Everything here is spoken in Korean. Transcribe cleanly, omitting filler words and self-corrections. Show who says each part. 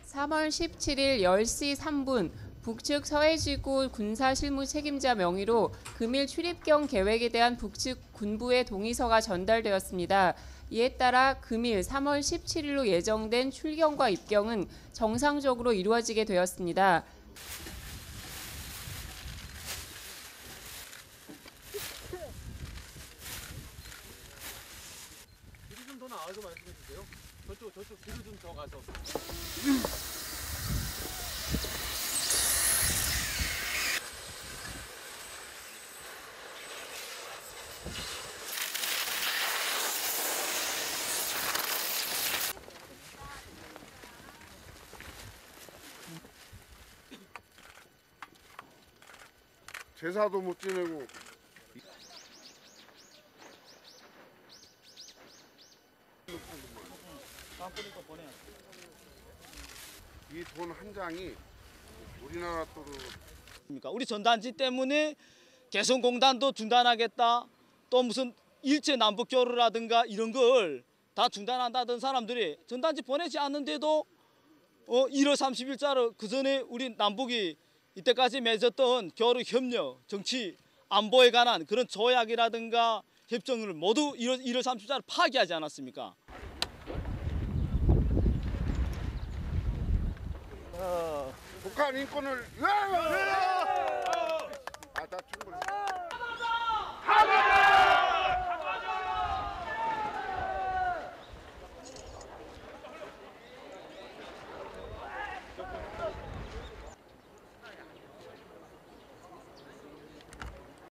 Speaker 1: 3월 17일 10시 3분 북측 서해지구 군사실무 책임자 명의로 금일 출입경 계획에 대한 북측 군부의 동의서가 전달되었습니다. 이에 따라 금일 3월 17일로 예정된 출경과 입경은 정상적으로 이루어지게 되었습니다.
Speaker 2: 뒤로 좀 더 나와서 말씀해 주세요. 저쪽 뒤로 좀 더 가서.
Speaker 3: 제사도 못 지내고 이 돈 한 장이 우리나라 돈으로
Speaker 4: 우리 전단지 때문에 개성공단도 중단하겠다. 또 무슨 일제 남북 교류라든가 이런 걸 다 중단한다던 사람들이 전단지 보내지 않는데도 1월 30일자로 그 전에 우리 남북이 이때까지 맺었던 교류 협력, 정치, 안보에 관한 그런 조약이라든가 협정을 모두 1월 30일자로 파기하지 않았습니까?
Speaker 3: 북한 인권을